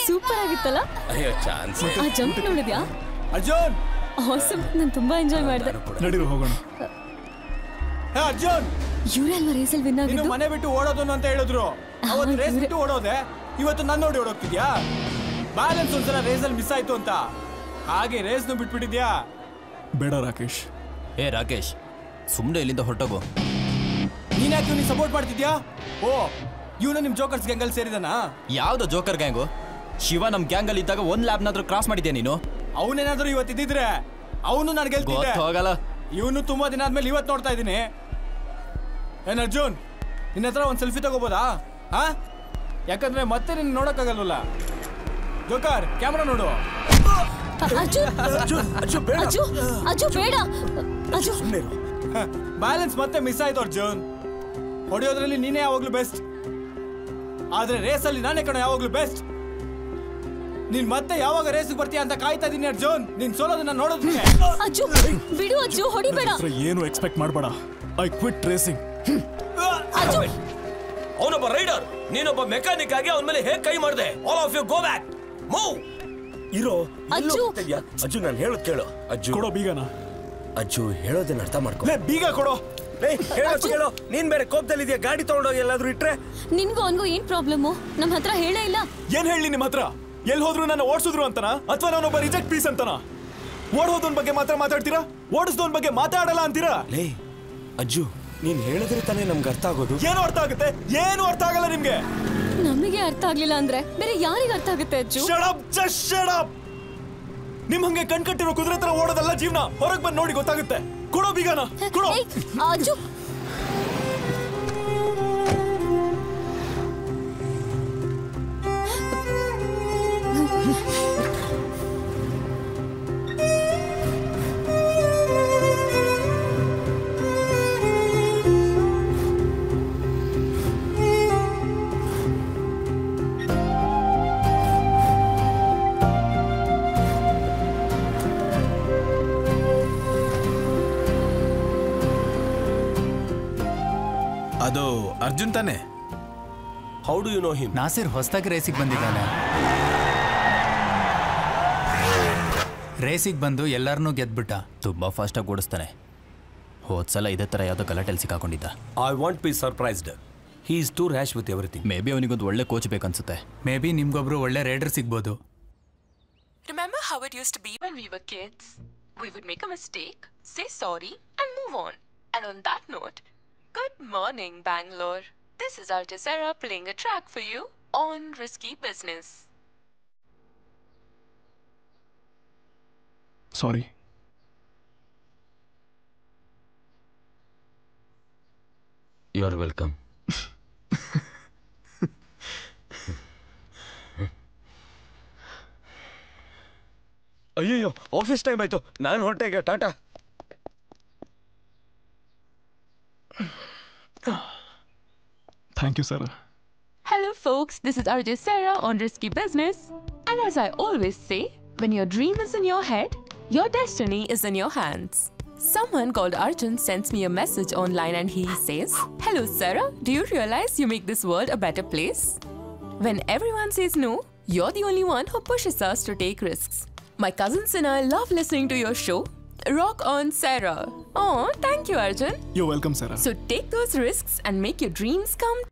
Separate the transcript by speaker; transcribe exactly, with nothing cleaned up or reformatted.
Speaker 1: Super ಆಗಿತ್ತಲ್ಲ?
Speaker 2: ಅಯ್ಯೋ chance.
Speaker 1: ಆ ಜಂಪ್ ನೋಡಿದ್ಯಾ?
Speaker 2: ಅರ್ಜುನ್
Speaker 1: ಆಸಮ್, ನಾನು ತುಂಬಾ ಎಂಜಾಯ್ ಮಾಡಿದೆ.
Speaker 3: ನಡೀರಿ ಹೋಗೋಣ.
Speaker 2: ಹೇ ಅರ್ಜುನ್,
Speaker 1: ಇವರೇ ಅಲ್ವಾ ರೇಸಲ್ಲಿ ವಿನ್ ಆಗಿದ್ದು?
Speaker 2: ಮನೆ ಬಿಟ್ಟು ಓಡೋದು ಅಂತ ಹೇಳಿದ್ರು. ಅವತ್ತು ರೇಸ್ ಬಿಟ್ಟು ಓಡೋದೆ, ಇವತ್ತು ನನ್ನ ನೋಡಿ ಓಡೋಗ್ತಿದ್ಯಾ? ಬ್ಯಾಲೆನ್ಸ್ ಒಂದ್ಸಲ ರೇಸಲ್ಲಿ ಮಿಸ್ ಆಯ್ತು ಅಂತ ಹಾಗೆ ರೇಸ್ನು ಬಿಟ್ಬಿಟ್ಟಿದ್ಯಾ?
Speaker 3: ಬೇಡ ರಾಕೇಶ್.
Speaker 4: ಏ ರಾಕೇಶ್, ಸುಮ್ಮನೆ ಇಲ್ಲಿಂದ ಹೊರಟೋಗು.
Speaker 2: ನೀನ್ ಯಾಕೆ ಇವ್ನಿಗೆ ಸಪೋರ್ಟ್ ಮಾಡ್ತಿದ್ಯಾ? ಓ, ಇವನು ನಿಮ್ ಜೋಕರ್ಸ್ ಗ್ಯಾಂಗಲ್ಲಿ ಸೇರಿದಾನಾ?
Speaker 4: ಯಾವ್ದು ಜೋಕರ್ ಗ್ಯಾಂಗು? ಶಿವ ನಮ್ ಗ್ಯಾಂಗಲ್ಲಿ ಇದ್ದಾಗ ಒಂದ್ ಲ್ಯಾಬ್ನಾದ್ರೂ ಕ್ರಾಸ್ ಮಾಡಿದ್ಯಾ ನೀನು?
Speaker 2: ಅವನೇನಾದ್ರೂ ಇವತ್ತಿದ್ದಿದ್ರೆ ಅವನು ನಾನು ಗೆಲ್ತಿದ್ದೆ.
Speaker 4: ಹೋಗಲ್ಲ.
Speaker 2: ಇವನು ತುಂಬಾ ದಿನ ಆದ್ಮೇಲೆ ಇವತ್ತು ನೋಡ್ತಾ ಇದ್ದೀನಿ. ಏನ್ ಅರ್ಜುನ್, ನಿನ್ನ ಹತ್ರ ಒಂದ್ ಸೆಲ್ಫಿ ತಗೋಬೋದಾ? ಹಾ, ಯಾಕಂದ್ರೆ ಮತ್ತೆ ನಿನ್ ನೋಡಕ್ಕಾಗಲ್ವಲ್ಲ. ಜೋಕರ್, ಕ್ಯಾಮ್ರಾ ನೋಡು. ಬ್ಯಾಲೆನ್ಸ್ ಮತ್ತೆ ಮಿಸ್ ಆಯ್ತು ಅರ್ಜುನ್. ಹೊಡೆಯೋದ್ರಲ್ಲಿ ನೀನೇ ಯಾವಾಗ್ಲೂ ಬೆಸ್ಟ್, ಆದ್ರೆ ರೇಸಲ್ಲಿ ನಾನೇ ಕಣ ಯಾವಾಗ್ಲೂ ಬೆಸ್ಟ್. ನೀನ್ ಮತ್ತೆ ಯಾವಾಗ ರೇಸ್ಗೆ ಬರ್ತೀಯ ಅಂತ ಕಾಯ್ತಾ ಇದೀನಿ ಅರ್ಜುನ್. ನೀನ್ ಸೋಲೋದನ್ನ ನೋಡೋದಕ್ಕೆ.
Speaker 1: ಅಜ್ಜು ಬಿಡು, ಅಜ್ಜು ಹೊಡಿಬೇಡ.
Speaker 3: ಏನು ಎಕ್ಸ್ಪೆಕ್ಟ್ ಮಾಡಬೇಡ. I quit racing.
Speaker 5: ಅವನೊಬ್ಬ ರೈಡರ್, ನೀನೊಬ್ಬ ಮೆಕ್ಯಾನಿಕ್ ಆಗಿ ಅವನ ಮೇಲೆ ಹೇಗೆ ಕೈ ಮಾಡಿದೆ? All of you go back, move. ಇರೋ
Speaker 1: ಅಜ್ಜು.
Speaker 5: ಅಜ್ಜು, ನಾನು ಹೇಳೋದು ಕೇಳು. ಅಜ್ಜು
Speaker 3: ಕೊಡೋ ಬೀಗನ.
Speaker 5: ಅಜ್ಜು ಹೇಳೋದನ್ನ ಅರ್ಥ ಮಾಡ್ಕೊ.
Speaker 2: ಬೀಗ ಕೊಡೋ.
Speaker 5: ಹೇಳೋದು ಕೇಳು. ನೀನ್ ಬೇರೆ ಕೋಪದಲ್ಲಿ ಇದೆಯಾ? ಗಾಡಿ ತಗೊಂಡೋಗಿ ಎಲ್ಲಾದ್ರೂ ಇಟ್ರೆ.
Speaker 1: ನಿನ್ಗೂ ಅವನ್ಗೂ ಏನ್ ಪ್ರಾಬ್ಲಮ್? ನಮ್ಮ ಹತ್ರ ಹೇಳೇ ಇಲ್ಲ.
Speaker 3: ಏನ್ ಹೇಳಿ ನಿಮ್ ಹತ್ರ? ಎಲ್ಲಿ ಹೋದ್ರು ನನ್ನ ಓಡಿಸಿದ್ರು ಅಂತನಾ, ಅಥವಾ ನಾನೊಬ್ಬ ರಿಜೆಕ್ಟ್ ಪೀಸ್ ಅಂತನಾ? ಓಡೋದನ್ ಬಗ್ಗೆ ಮಾತ್ರ ಮಾತಾಡ್ತೀರಾ, ಓಡಿಸೋನ್ ಬಗ್ಗೆ ಮಾತಾಡಲ್ಲ ಅಂತೀರಾ?
Speaker 5: ಲೇ ಅಜ್ಜು, ನೀನ್ ಹೇಳಿದ್ರೆ ತಾನೇ ನಮ್ಗೆ ಅರ್ಥ ಆಗೋದು.
Speaker 3: ಏನು ಅರ್ಥ ಆಗುತ್ತೆ? ಏನು ಅರ್ಥ ಆಗಲ್ಲ ನಿಮ್ಗೆ.
Speaker 1: ನಮಗೆ ಅರ್ಥ ಆಗ್ಲಿಲ್ಲ ಅಂದ್ರೆ ಬೇರೆ ಯಾರಿಗೆ ಅರ್ಥ ಆಗುತ್ತೆ Ajju?
Speaker 3: Shut up, just shut up. ನಿಮ್ ಹಂಗೆ ಕಣ್ಕಟ್ಟಿರೋ ಕುದುರೆ ತರ ಓಡೋದಲ್ಲ ಜೀವನ. ಹೊರಗ್ ಬಂದು ನೋಡಿ ಗೊತ್ತಾಗುತ್ತೆ. ಕೊಡೋ ಬೀಗನ, ಕೊಡೋ.
Speaker 1: ಅಜ್ಜು,
Speaker 3: ಅದು ಅರ್ಜುನ್ ತಾನೆ?
Speaker 5: How do you know him?
Speaker 6: Nasir ಹೊಸದಾಗಿ ರೇಸಿಗೆ ಬಂದಿದ್ದಾನೆ. ರೇಸಿಗೆ ಬಂದು ಎಲ್ಲರನ್ನೂ ಗೆದ್ಬಿಟ್ಟ.
Speaker 4: ತುಂಬಾ ಫಾಸ್ಟ್ ಆಗಿ ಓಡಿಸ್ತಾನೆ. ಹೋದ್ಸಲ ಇದೇ ತರ ಯಾವ್ದೋ ಗಲಾಟೆಲ್ ಸಿಕ್ಕಾಕೊಂಡಿದ್ದ.
Speaker 5: I won't be surprised. He is too rash with everything.
Speaker 4: May be ಅವನಿಗೊಂದು ಒಳ್ಳೆ ಕೋಚ್ ಬೇಕನ್ಸುತ್ತೆ.
Speaker 6: ಮೇ ಬಿ ನಿಮ್ಗೊಬ್ರು ಒಳ್ಳೆ ರೈಡರ್ ಸಿಗ್ಬೋದು.
Speaker 7: Remember how it used to be when we were kids? We would make a mistake, say sorry, and move on. And on that note, good morning, Bangalore. This is Artisera playing a track for you on Risky Business.
Speaker 3: Sorry.
Speaker 5: You're welcome. ಅಯ್ಯೋ, office time ಆಯ್ತು, ನಾನು ಹೊರಟೆ. Tata.
Speaker 3: Thank you, Sarah.
Speaker 7: Hello, folks. This is Artisera on Risky Business. And as I always say, when your dream is in your head, your destiny is in your hands. Someone called Arjun sends me a message online and he says, "Hello, Sarah. Do you realize you make this world a better place? When everyone says no, you're the only one who pushes us to take risks. My cousins and I love listening to your show. Rock on, Sarah." Oh, thank you, Arjun.
Speaker 3: You're welcome, Sarah.
Speaker 7: So take those risks and make your dreams come